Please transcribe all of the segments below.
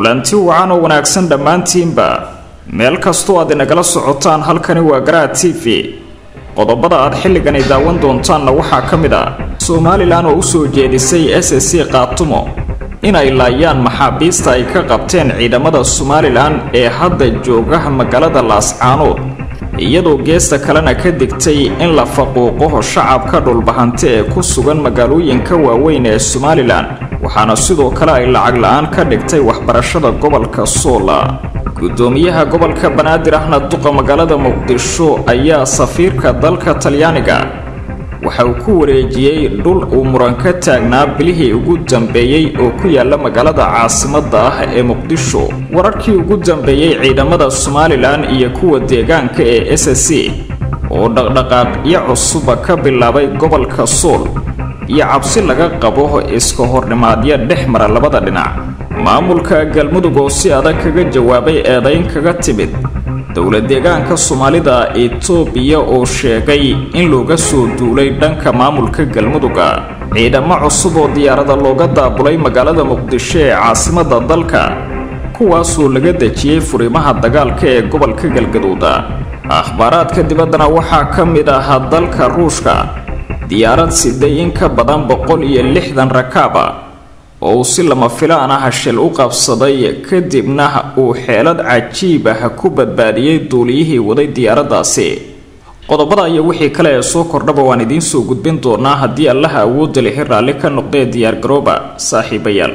kulanti wacan oo wanaagsan dhamaantiinba meel kastoo aad inagala socotaan halkani waa Garaa TV qodobada aad xilligan ay daawan doontaanna waxaa kamid ah Somaliland oo u soo jeedisay SSC qaatumo in ay laayaan maxaabiista ay ka qabteen ciidamada Somaliland ee hadda jooga magaalada Laascaanood iyadoo geesta kalena ka digtay in la faquuqo shacabka dhulbahante ee ku sugan magaalooyinka waaweyn ee Somaliland waxaana sidoo kale ay lacag la'aan ka dhigtay waxbarashada gobolka Soola gudoomiyaha gobolka Banaadir Ahmed Duqa magaalada Muqdisho ayaa safiirka dalka Talyaaniga waxa uu ku wareejiyay dhul uu muran ka taagnaa bilihii ugu dambeeyay oo ku yaala magaalada caasimadda ah ee Muqdisho wararkii ugu dambeeyay ciidamada Somaliland iyo kuwa deegaanka ee SSC oo dhaqdhaqaaqyo cusub ka bilaabay gobolka Sool iyo cabsi laga qabo iska hornimaadyo dhexmara labada dhinac maamulka galmudug oo si adag kaga jawaabay eedayn kaga timid dawlad deegaanka Soomaalida Itoobiya oo sheegay in looga soo duulay dhanka maamulka galmuduga ciidamo cusub oo diyaarada looga daabulay magaalada Muqdisho ee caasimadda dalka kuwaasoo laga dejiyay furimaha dagaalka ee gobolka Galgaduud akhbaaraadka dibaddana waxaa kamid ah dalka Ruushka diyaarad siday in ka badan 160 rakaab oo si lama filaan ah shil u qabsaday kadibna uu xeelad cajiib ah ku badbaadiyay duuliyihii waday diyaaradaasi qodobada iyo wixii kale ee soo kordhaba waan idin soo gudbin doonaa haddii Allah awood leh raalli ka noqday diyaar garooba saaxiibayaal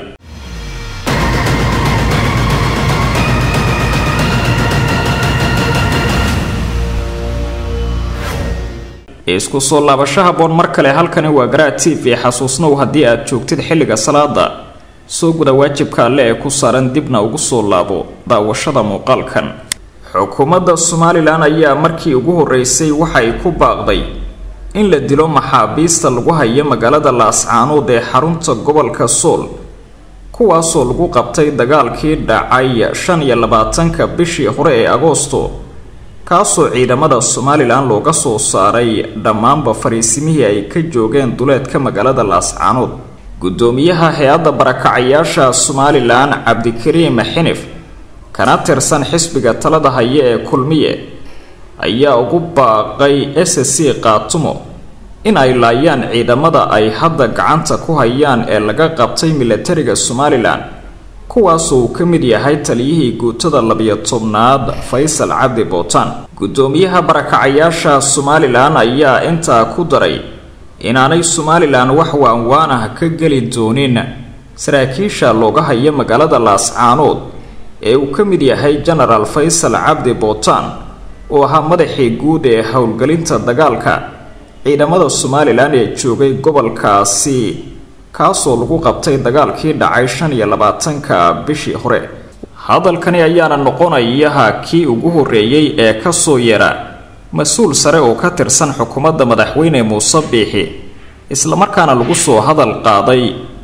isku soo laabashaha boon mar kale halkani waa Garaa TV xasuusnow haddii aad joogtid xilliga salaada soo guda waajibka alle ee ku saaran dibna ugu soo laabo daawashada muuqaalkan xukuumadda Somaliland ayaa markii ugu horeysay waxay ku baaqday in la dilo maxaabiista lagu hayo magaalada Laascaanood ee xarunta gobolka Sool kuwaasoo lagu qabtay dagaalkii dhacay 25 bishii hore ee Agoosto kaasoo ciidamada Somaliland looga soo saaray dhammaanba fariisimihii ay ka joogeen duleedka magaalada Laascaanood gudoomiyaha hay'adda barakacayaasha Somaliland Cabdikariim Xinif kana tirsan xisbiga talada haya ee Kulmiye ayaa ugu baaqay SSC qaatumo in ay laayaan ciidamada ay hadda gacanta ku hayaan ee laga qabtay militariga Somaliland kuwaasoo ka mid yahay taliyihii guutada 12aad Faysal Cabdi Bootan gudoomiyaha barakacayaasha Somaliland ayaa inta ku daray inaanay Somaliland wax waanwaanaha ka gali doonin saraakiisha looga hayo magaalada Laascaanood ee uu ka mid yahay General Faysal Cabdi Bootan oo ahaa madaxii guud ee howlgelinta dagaalka ciidamada Somaliland ee joogay gobolkaasi kaasoo lagu qabtay dagaalkii dhacay 25 bishii hore hadalkani ayaana noqonaya kii ugu horeeyay ee ka soo yeera mas'uul sare oo ka tirsan xukuumadda madaxweyne Muuse Biixi isla markaana lagu soo hadal qaaday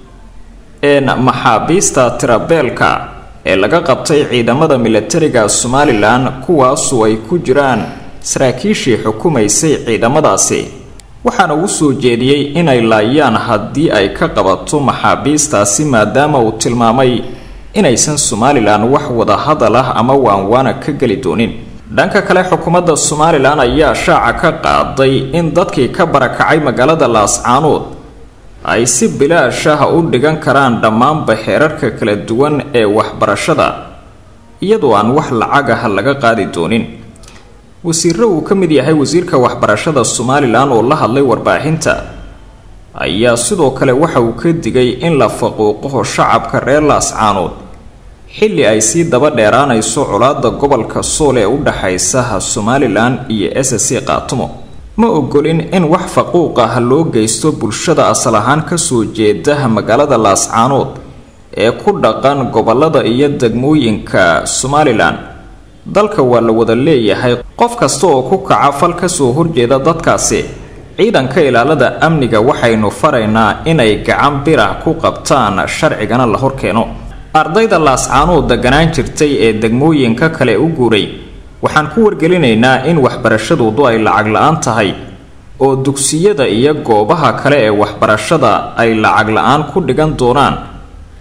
in maxaabiista tirabeelka ee laga qabtay ciidamada militariga Somaliland kuwaasoo ay ku jiraan saraakiishii xukumaysay ciidamadaasi waxaana uu soo jeediyay in ay laayaan haddii ay ka qabato maxaabiistaasi maadaama uu tilmaamay inaysan Somaliland wax wada hadal ah ama waanwaana ka gali doonin dhanka kale xukuumadda Somaliland ayaa shaaca ka qaaday in dadkii ka barakacay magaalada Laascaanood ay si bilaash ah u dhigan karaan dhammaanba heerarka kala duwan ee waxbarashada iyadoo aan wax lacag ah laga qaadi doonin wasiirro uu ka mid yahay wasiirka waxbarashada Somaliland oo la hadlay warbaahinta ayaa sidoo kale waxa uu ka digay in la faquuqo shacabka reer Laascaanood xilli ay si daba dheeraanayso colaadda gobolka Sool ee u dhaxaysa Somaliland iyo SSC qaatumo ma ogolin in wax faquuq ah loo geysto bulshada asal ahaan ka soo jeeda magaalada Laascaanood ee ku dhaqan gobolada iyo degmooyinka Somaliland dalka waa la wada leeyahay qof kasta oo ku kaca fal ka soo horjeeda dadkaasi ciidanka ilaalada amniga waxaynu faraynaa inay gacan bir ah ku qabtaan sharcigana la horkeeno ardayda Laascaanood deganaan jirtay ee degmooyinka kale u guuray waxaan ku wargelinaynaa in waxbarashadoodu ay lacag la'aan tahay oo dugsiyada iyo goobaha kale ee waxbarashada ay lacag la'aan ku dhigan doonaan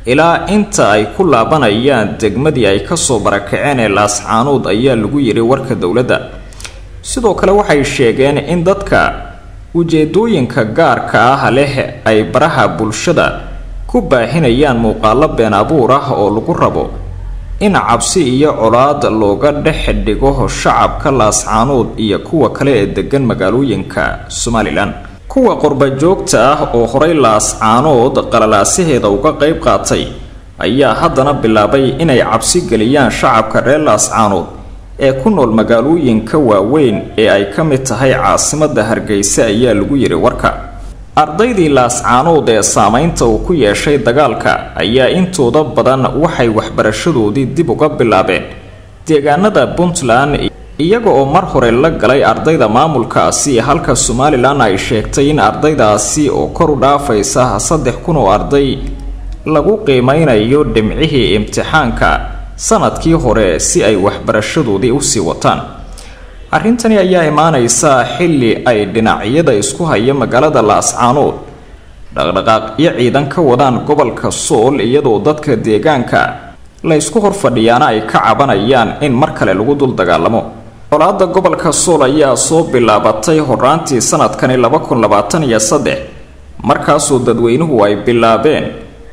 ilaa inta ay ku laabanayaan degmadii ay kasoo barakaceen ee laascaanood ayaa lagu yiri warka dowladda. sidoo kale waxay sheegeen in dadka ujeedooyinka gaarka ah leh ay baraha bulshada ku baahinayaan muuqaalo been abuur ah oo lagu rabo in cabsi iyo colaad looga dhex dhigo shacabka laascaanood iyo kuwa kale ee degan magaalooyinka Somaliland. kuwa qurba joogta ah oo horay laascaanood qalalaasaheeda uga qayb qaatay ayaa haddana bilaabay inay cabsi geliyaan shacabka reer laascaanood ee ku nool magaalooyinka waaweyn ee ay ka mid tahay caasimadda Hargeysa ayaa lagu yiri warka. ardaydii laascaanood ee saameynta uu ku yeeshay dagaalka ayaa intooda badan waxay waxbarashadoodii dib uga bilaabeen deegaanada Puntland iyaga oo mar hore la galay ardayda maamulkaasi, halka Somaliland ay sheegtay in ardaydaasi oo kor u dhaafaysa 3,000 oo arday lagu qiimeynayo dhimcihii imtixaanka sanadkii hore si ay waxbarashadoodii u sii wataan. arrintani ayaa imaanaysa xilli ay dhinacyada isku haya magaalada laascaanood dhaqdhaqaaqyo ciidan ka wadaan gobolka Sool, iyadoo dadka deegaanka la isku horfadhiyaana ay ka cabanayaan in mar kale lagu dul dagaalamo. colaadda gobolka Sool ayaa soo bilaabatay horaantii sanadkani 2023 markaasoo dadweynuhu ay bilaabeen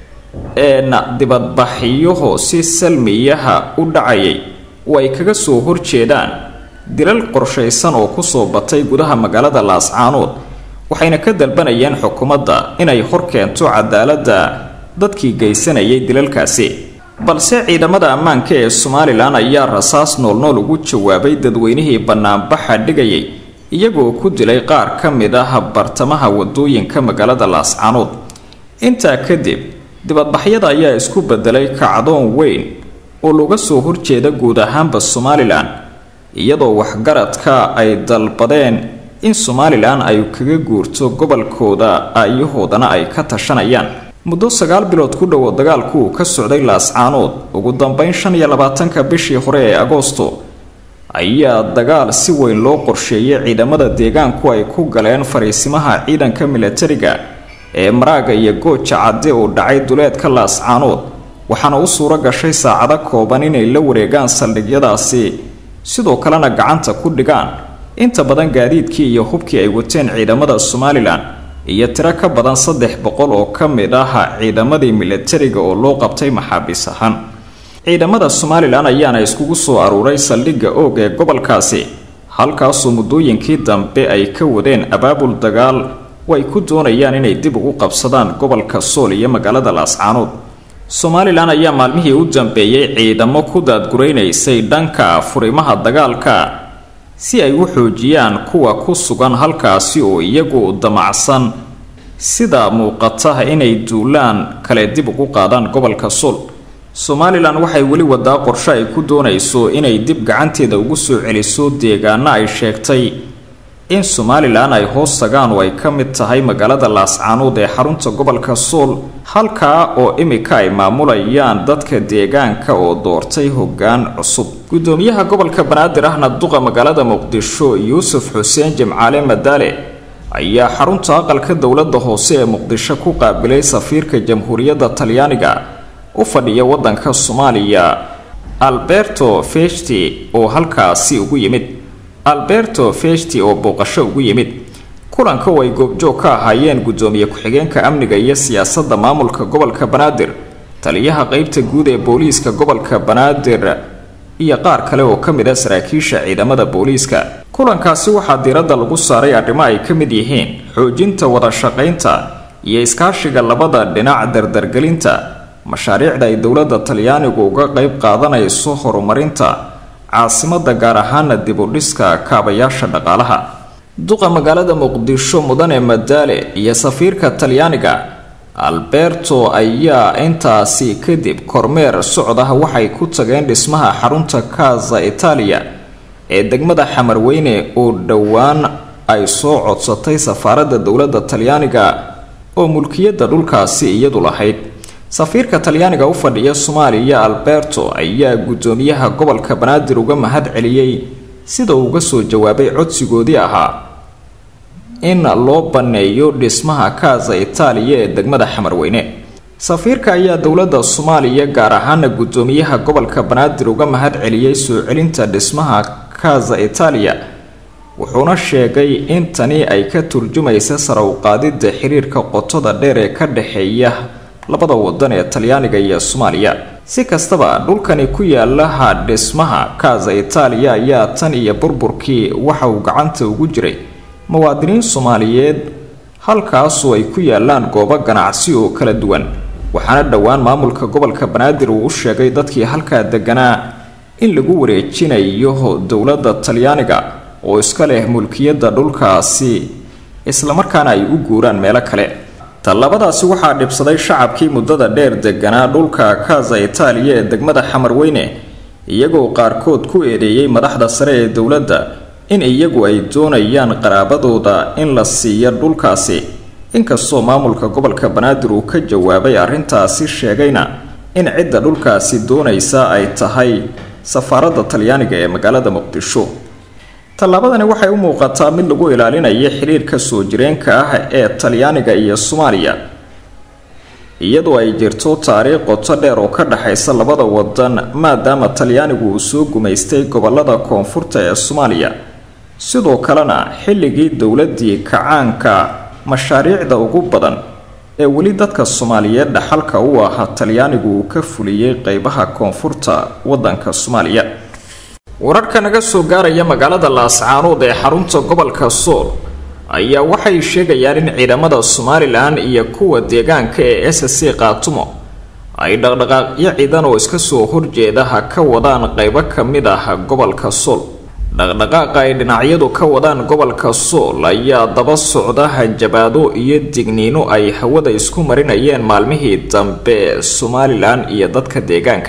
dibadbaxyo si salmiyaha u dhacayay oo ay kaga soo horjeedaan dilal qorshaysan oo ku soo batay gudaha magaalada laascaanood, waxayna ka dalbanayeen xukuumadda inay hor keento cadaaladda dadkii geysanayay dilalkaasi. balse ciidamada ammaanka ee Somaliland ayaa rasaas nool ugu jawaabay dadweynihii banaanbaxa dhigayay, iyagoo ku dilay qaar ka mid ah bartamaha wadooyinka magaalada laascaanood. intaa kadib dibadbaxyada ayaa isku bedelay kacdoon weyn oo looga soo horjeeda guud ahaanba Somaliland, iyadoo waxgaradka ay dalbadeen in Somaliland ay kaga guurto gobolkooda ayahoodana ay ka tashanayaan. muddo 9 bilood ku dhow dagaalku ka socday laascaanood, ugu dambeyn 25 bishii hore ee Agoosto ayaa dagaal si weyn loo qorsheeyay ciidamada deegaanku ay ku galeen fariisimaha ciidanka militariga ee Maraaga iyo Gooja Cadde oo dhacay duleedka laascaanood, waxaana u suura gashay saacado kooban inay la wareegaan saldhigyadaasi, sidoo kalena gacanta ku dhigaan inta badan gaadiidkii iyo hubkii ay wateen ciidamada Somaliland iyo tiro ka badan 300 oo ka mid ah ciidamadii militariga oo loo qabtay maxaabiis ahaan. ciidamada Somaliland ayaana iskugu soo aruuray saldhigga Og ee gobolkaasi, halkaasoo muddooyinkii dambe ay ka wadeen abaabul dagaal oo ay ku doonayaan inay dib ugu qabsadaan gobolka Sool iyo magaalada laascaanood. Somaliland ayaa maalmihii u dambeeyay ciidamo ku daadgureynaysay dhanka furimaha dagaalka si ay u xoojiyaan kuwa ku sugan halkaasi oo iyagu damacsan sida muuqata inay duulaan kale dib ugu qaadaan gobolka Sool. Somaliland waxay weli wadaa qorshe ay ku doonayso inay dib gacanteeda ugu soo celiso deegaano ay sheegtay in Somaliland ay hoos tagaan oo ay ka mid tahay magaalada laascaanood ee xarunta gobolka Sool, halkaa oo imika ay maamulayaan dadka deegaanka oo doortay hoggaan cusub. gudoomiyaha gobolka Banaadir ahna duqa magaalada Muqdisho Yuusuf Xuseen Jimcaale Madaale ayaa xarunta aqalka dowladda hoose ee Muqdisho ku qaabilay safiirka Jamhuuriyadda Talyaaniga u fadhiya wadanka Soomaaliya Alberto Festi oo halkaasi ugu yimid. Alberto Festi oo booqasho ugu yimid kulanka way goobjoog ka ahaayeen gudoomiye ku-xigeenka amniga iyo siyaasadda maamulka gobolka Banaadir, taliyaha qaybta guud ee booliiska gobolka Banaadir iyo qaar kale oo ka mid ah saraakiisha ciidamada booliiska. kulankaasi waxaa diiradda lagu saaray arrimo ay ka mid yihiin xoojinta wada shaqaynta iyo iskaashiga labada dhinac, dardargelinta mashaariicda ay dowladda Talyaanigu uga qayb qaadanayso horumarinta caasimadda, gaar ahaan dib u dhiska kaabayaasha dhaqaalaha. duqa magaalada Muqdisho Mudane Madaale iyo safiirka Talyaaniga Alberto ayaa intaasi kadib kormeer socdaha waxay ku tageen dhismaha xarunta Casa Italia ee degmada Xamarweyne oo dhowaan ay soo codsatay safaaradda dowladda Talyaaniga oo mulkiyadda dhulkaasi iyadu lahayd. safiirka Talyaaniga u fadhiya Soomaaliya Alberto ayaa gudoomiyaha gobolka Banaadir uga mahad celiyay sida uu uga soo jawaabay codsigoodii ahaa in loo baneeyo dhismaha Casa Italia ee degmada Xamarweyne. safiirka ayaa dowladda Soomaaliya gaar ahaan gudoomiyaha gobolka Banaadir uga mahad celiyay soo celinta dhismaha Casa Italia wuxuuna sheegay in tani ay ka turjumayso sare u qaadida xiriirka qotada dheer ee ka dhaxeeya labada wadan ee Talyaaniga iyo Soomaaliya. si kastaba dhulkani ku yaala dhismaha Casa Italia ayaa tan iyo burburkii waxa uu gacanta ugu jiray muwaadiniin Soomaaliyeed halkaas oo ay ku yaalaan goobo ganacsi oo kala duwan. waxaana dhawaan maamulka gobolka Banaadir uu sheegay dadkii halka deganaa in lagu wareejinayo dowladda Talyaaniga oo iska leh mulkiyadda dhulkaasi isla markaana ay u guuraan meelo kale. talabadaasi waxaa dhibsaday shacabkii muddada dheer deganaa dhulka Casa Italia ee degmada Xamarweyne iyagoo qaarkood ku eedeeyay madaxda sare ee dowladda in iyagu ay doonayaan qaraabadooda in la siiyo dhulkaasi. inkastoo maamulka gobolka Banaadir uu ka jawaabay arrintaasi sheegayna in cidda dhulkaasi doonaysa ay tahay safaaradda Talyaaniga ee magaalada Muqdisho. talabadani waxay u muuqataa mid lagu ilaalinayo xiriirka soo jireenka ah ee Talyaaniga iyo Soomaaliya iyadoo ay jirto taariikh qoto dheer oo ka dhaxaysa labada wadan maadaama Talyaanigu uu soo gumaystay gobolada koonfurta ee Soomaaliya. sidoo kalena xilligii dowladii kacaanka mashaariicda ugu badan ee wali dadka Soomaaliyeed dhaxalka u ahaa Talyaanigu uu ka fuliyay qaybaha koonfurta wadanka Soomaaliya. wararka naga soo gaaraya magaalada Laascaanood ee xarunta gobolka Sool ayaa waxay sheegayaan in ciidamada Somaliland iyo kuwa deegaanka ee SSC Qaatumo ay dhaqdhaqaaqyo ciidan oo iska soo horjeeda ka wadaan qaybo kamid ah gobolka Sool. dhaqdhaqaaqa ay dhinacyadu ka wadaan gobolka Sool ayaa daba socda hanjabaado iyo digniino ay hawada isku marinayeen maalmihii dambe Somaliland iyo dadka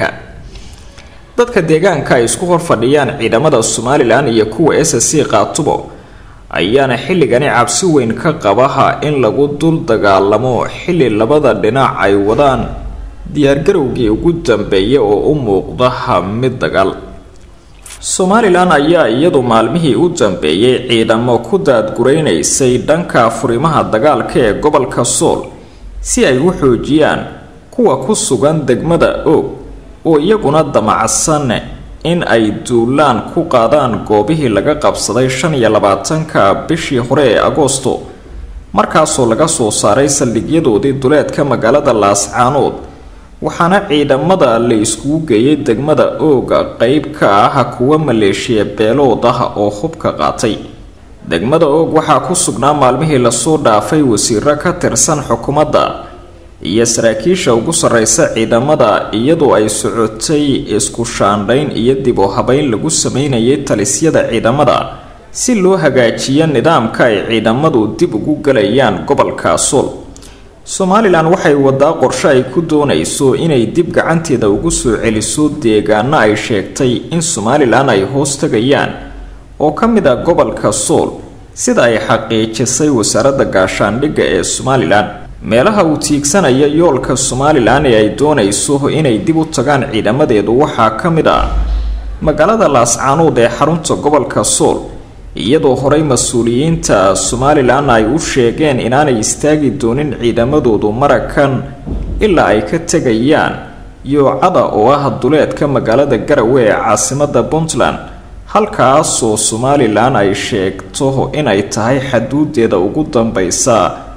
deegaanka ay isku horfadhiyaan ciidamada Somaliland iyo kuwa SSC Qaatumo ayaana xilligani cabsi weyn ka qabaha in lagu dul dagaalamo xilli labada dhinac ay wadaan diyaargarowgii ugu dambeeyay oo u muuqda mid dagaal. Somaliland ayaa iyadu maalmihii u dambeeyay ciidamo ku daadgureysay dhanka furimaha dagaalka ee gobolka Sool si ay u xoojiyaan kuwa ku sugan degmada Og oo iyaguna damacsan in ay duulaan ku qaadaan goobihii laga qabsaday 25ka bishii hore ee Agoosto markaasoo laga soo saaray saldhigyadoodii duleedka magaalada Laascaanood. waxaana ciidamada la isku geeyay degmada Og qayb ka ah kuwa maleeshiya beelood ah oo hubka qaatay. degmada Og waxaa ku sugnaa maalmihii la soo dhaafay wasiiro ka tirsan xukuumadda iyo saraakiisha ugu sareysa ciidamada iyadoo ay socotay isku shaandhayn iyo dib u habeyn lagu sameynayay talisyada ciidamada si loo hagaajiyo nidaamka ay ciidamadu dib ugu galayaan gobolka Sool. Somaliland waxay wadaa qorshe ay ku doonayso inay dib gacanteeda ugu soo celiso deegaano ay sheegtay in Somaliland ay hoos tagayaan oo ka mid ah gobolka Sool sida ay xaqiijisay wasaaradda gaashaandhigga ee Somaliland. meelaha uu tiigsanaya yoolka Somaliland ee ay doonayso inay dib u tagaan ciidamadeedu waxaa ka mid ah magaalada Laascaanood ee xarunta gobolka Sool iyadoo horey mas'uuliyiinta Somaliland ay u sheegeen inaanay istaagi doonin ciidamadoodu marakan ilaa ay ka tagayaan yoocada oo ah duleedka magaalada Garowe ee caasimadda Puntland halkaas oo Somaliland ay sheegto inay tahay xuduudeeda ugu dambaysa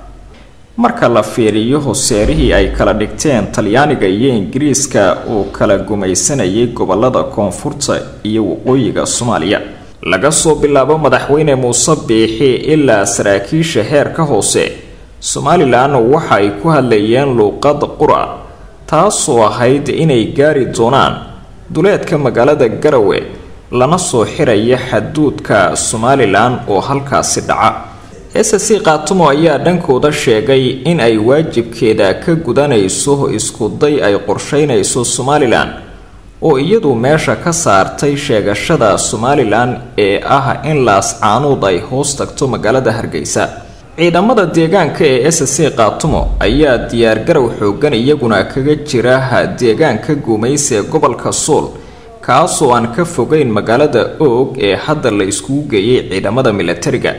marka la fiiriyo hoseerihii ay kala dhigteen Talyaaniga iyo Ingiriiska oo kala gumaysanayay gobolada koonfurta iyo waqooyiga Soomaaliya. laga soo bilaabo madaxweyne Muuse Biixi ilaa saraakiisha heerka hoose Somaliland waxa ay ku hadlayeen luqad qura taasoo ahayd inay gaari doonaan duleedka magaalada Garowe lana soo xiraya xuduudka Somaliland oo halkaasi dhaca. SSC Qaatumo ayaa dhankooda sheegay in ay waajibkeeda ka gudanayso isku day ay qorsheynayso Somaliland oo iyadu meesha ka saartay sheegashada Somaliland ee ah in Laascaanood ay hoos tagto magaalada Hargeysa. ciidamada deegaanka ee SSC Qaatumo ayaa diyaar garow xoogan iyaguna kaga jira deegaanka gumaysi ee gobolka Sool kaasoo aan ka fogeyn magaalada Og ee hadda la isku geeyay ciidamada militariga.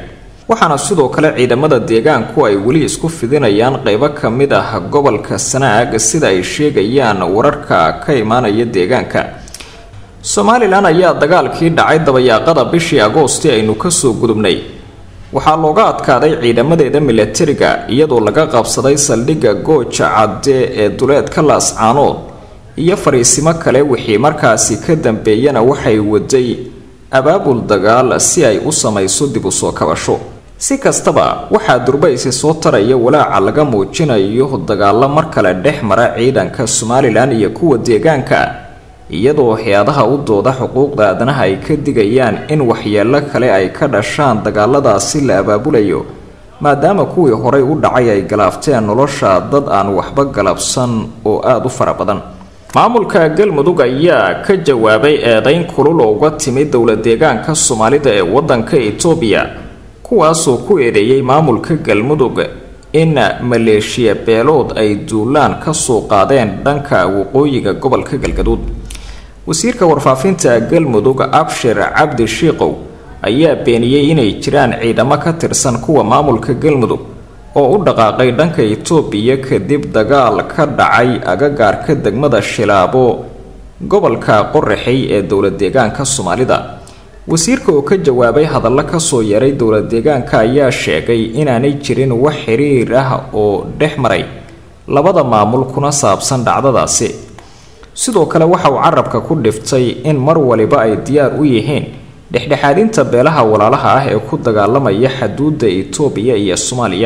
waxaana sidoo kale ciidamada deegaanku ay weli isku fidinayaan qaybo ka mid ah gobolka Sanaag sida ay sheegayaan wararka ka imaanaya deegaanka. Somaliland ayaa dagaalkii dhacay dabayaaqada bishii Agoosto aynu ka soo gudubnay waxaa looga adkaaday ciidamadeeda militariga iyadoo laga qabsaday saldhigga Gooja Cadde ee duleedka Laascaanood iyo fariisimo kale wixii markaasi ka dambeeyana waxay waday abaabul dagaal si ay u samayso dib u soo kabasho. si kastaba waxaa durbaysi soo taraya walaaca laga muujinayo dagaalo mar kale dhex mara ciidanka Somaliland iyo kuwa deegaanka iyadoo hay'adaha u dooda xuquuqda aadanaha ay ka digayaan in waxyeello kale ay ka dhashaan dagaaladaasi la abaabulayo maadaama kuwii horey u dhacay ay galaafteen nolosha dad aan waxba galabsan oo aad u fara badan. maamulka Galmudug ayaa ka jawaabay eedayn kulul oo uga timid dowlad deegaanka Soomaalida ee wadanka Itoobiya kuwaasoo ku eedeeyay maamulka Galmudug in maleeshiya beelood ay duulaan ka soo qaadeen dhanka waqooyiga gobolka Galgaduud. wasiirka warfaafinta Galmudug Abshir Cabdi Shiiqow ayaa beeniyay inay jiraan ciidamo ka tirsan kuwa maamulka Galmudug oo u dhaqaaqay dhanka Itoobiya kadib dagaal ka dhacay agagaarka degmada Shilaabo gobolka Qorraxay ee dowlad deegaanka Soomaalida. wasiirka oo ka jawaabay hadallo ka soo yaray dowlad deegaanka ayaa sheegay inaanay jirin wax xiriir ah oo dhex maray labada maamul kuna saabsan dhacdadaasi. sidoo kale waxa uu carabka ku dhiftay in mar waliba ay diyaar u yihiin dhexdhexaadinta beelaha walaalaha ah ee ku dagaalamaya xuduudda Itoobiya iyo Soomaaliya.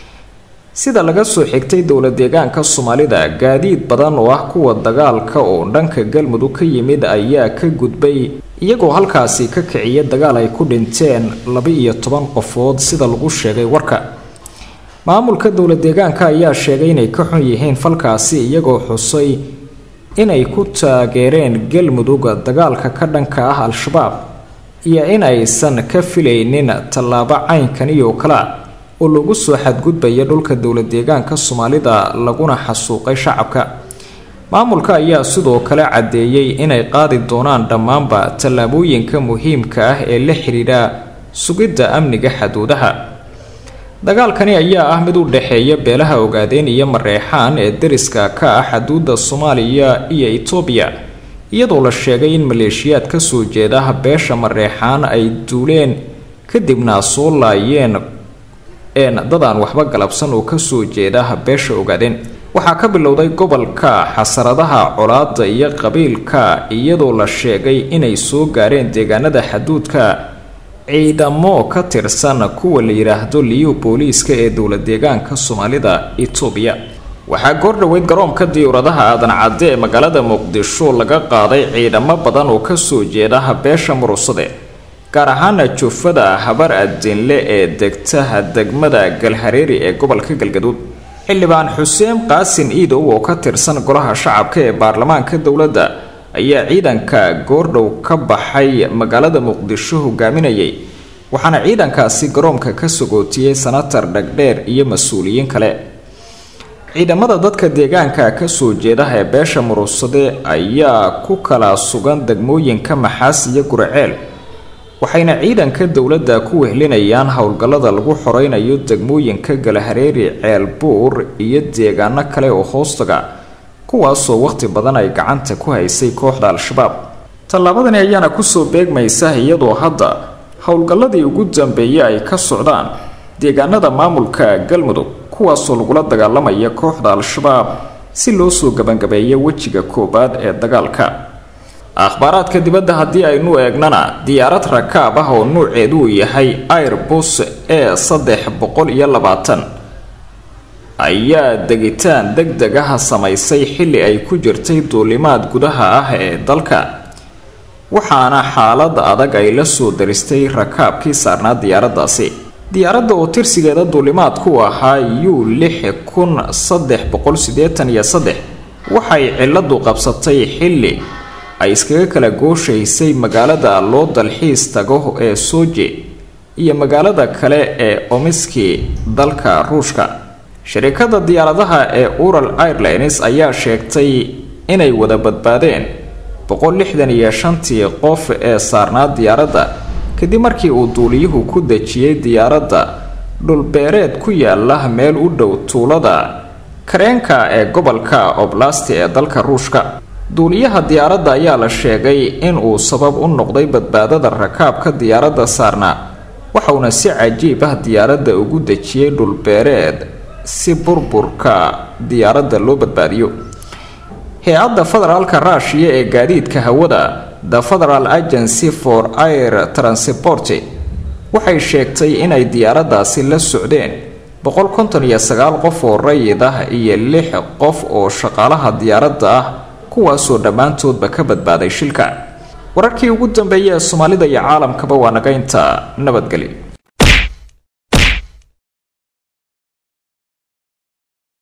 sida laga soo xigtay dowlad deegaanka Soomaalida gaadiid badan oo ah kuwa dagaalka oo dhanka Galmudug ka yimid ayaa ka gudbay iyagoo halkaasi ka kiciya dagaal ay ku dhinteen 12 qofood sida lagu sheegay warka. maamulka dowlad deegaanka ayaa sheegay inay ka xun yihiin falkaasi iyagoo xusay inay ku taageereen Galmudug dagaalka ka dhanka ah Al-Shabaab iyo in aysan ka filaynin tallaabo caynkan iyo kala oo lagu soo xadgudbaya dhulka dowlad deegaanka Soomaalida laguna xasuuqay shacabka. maamulka ayaa sidoo kale cadeeyay inay qaadi doonaan dhammaanba tallaabooyinka muhiimka ah ee la xiriira sugidda amniga xuduudaha. dagaalkani ayaa ah mid u dhaxeeya beelaha Ogaadeen iyo Mareexaan ee dariska ka ah xuduudda Soomaaliya iyo Itoobiya iyadoo la sheegay in maleeshiyaad ka soo jeeda beesha Mareexaan ay duuleen kadibna soo laayeen dad aan waxba galabsan oo ka soo jeeda beesha Ogaadeen. waxaa ka bilowday gobolka xasaradaha colaadda iyo qabiilka iyadoo la sheegay inay soo gaareen deegaanada xuduudka ciidamo ka tirsan kuwa la yiraahdo liyo booliiska ee dowlad deegaanka Soomaalida Itoobiya. waxaa goordhaweyd garoonka diyaaradaha aadan cadde ee magaalada Muqdisho laga qaaday ciidamo badan oo ka soo jeeda beesha Muruusade gaar ahaan Jufada Habar Adinle ee degta degmada Galhareeri ee gobolka Galgaduud. xildhibaan Xuseen Qaasin Iidow oo ka tirsan golaha shacabka ee baarlamaanka dowladda ayaa ciidanka goordhow ka baxay magaalada Muqdisho hogaaminayay waxaana ciidankaasi garoonka ka sogootiyay senator Dhagdheer iyo mas'uuliyiin kale. ciidamada dadka deegaanka ka soo jeeda ee beesha Muruusade ayaa ku kala sugan degmooyinka Maxaas iyo Gurceel waxayna ciidanka dowladda ku wehlinayaan howlgallada lagu xoreynayo degmooyinka Galhareeri, Ceelbuur iyo deegaano kale oo hoostaga kuwaasoo waqti badan ay gacanta ku haysay kooxda Al-Shabaab. tallaabadani ayaana ku soo beegmaysa iyadoo hadda howlgalladii ugu dambeeyay ay ka socdaan deegaanada maamulka Galmudug kuwaasoo lagula dagaalamaya kooxda Al-Shabaab si loo soo gabangabeeyo wajiga koobaad ee dagaalka. akhbaaraadka dibadda haddii aynu eegnana diyaarad rakaab ah oo nuuceedu yahay Airbus A320 ayaa degitaan degdeg ah samaysay xilli ay ku jirtay duulimaad gudaha ah ee dalka waxaana xaalad adag ay la soo daristay rakaabkii saarnaa diyaaraddaasi. diyaaradda oo tirsigeeda duulimaadku ahaa U6383 waxay ciladu qabsatay xilli ay iskaga kala gooshaysay magaalada loo dalxiis tago ee Sochi iyo magaalada kale ee Omiski dalka Ruushka. shirkadda diyaaradaha ee Ural Airlines ayaa sheegtay inay wada badbaadeen 165 qof ee saarnaa diyaaradda kadib markii uu duuliyuhu ku dejiyay diyaaradda dhulbeereed ku yaala meel u dhow tuulada Kareenka ee gobolka Oblast ee dalka Ruushka. duuliyaha diyaaradda ayaa la sheegay in uu sabab u noqday badbaadada rakaabka diyaaradda saarna, waxauna si cajiib ah diyaaradda ugu dejiyay dhulbeereed si burburka diyaaradda loo badbaadiyo. hay-adda federaalka Ruushka ee gaadiidka hawada, The Federal Agency for Air Transport, waxay sheegtay inay diyaaraddaasi la socdeen 159 qof oo rayid ah iyo 6 qof oo shaqaalaha diyaaradda ah, kuwaasoo dhammaantoodba ka badbaaday shilka. wararkii ugu dambeeyay ee Soomaalida iyo caalamkaba waa naga inta. nabadgelyo.